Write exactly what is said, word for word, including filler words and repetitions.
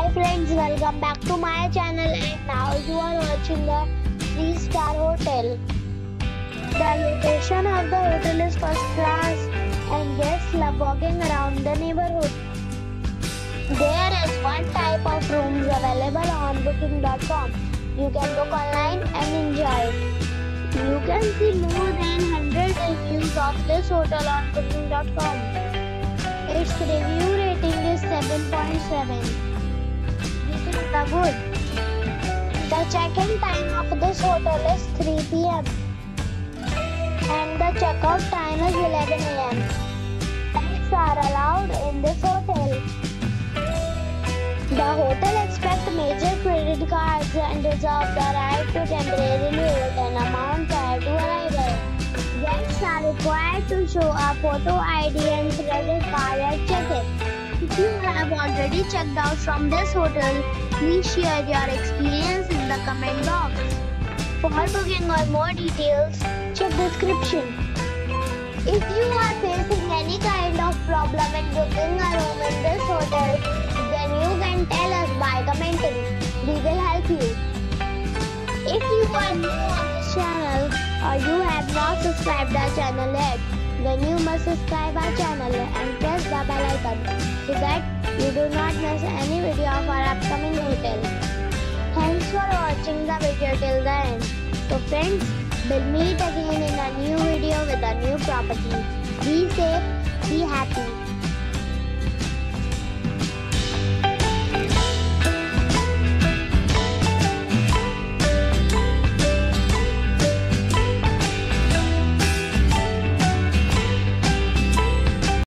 Hi friends, welcome back to my channel, and now you are watching the three star hotel. The location of the hotel is first class and guests love walking around the neighborhood. There is one type of rooms available on booking dot com. You can book online and enjoy it. You can see more than one hundred reviews of this hotel on booking dot com. Its review rating is seven point seven. This is the good. The check-in time of this hotel is three p m and the check-out time is eleven a m Pets are allowed in this hotel. The hotel accepts major credit cards and reserves the right to temporarily hold an amount prior to arrival. Guests are required to show a photo I D and credit card at check-in. If you have already checked out from this hotel, please share your experience in the comment box. For booking or more details, check description. If you are facing any kind of problem in booking a room in this hotel, then you can tell us by commenting. We will help you. If you are new on this channel or you have not subscribed our channel yet, then you must subscribe our channel and press the bell icon so that you do not miss any video of our upcoming hotel. Thanks for watching the video till the end. So friends, we'll meet again in a new video with a new property. Be safe, be happy.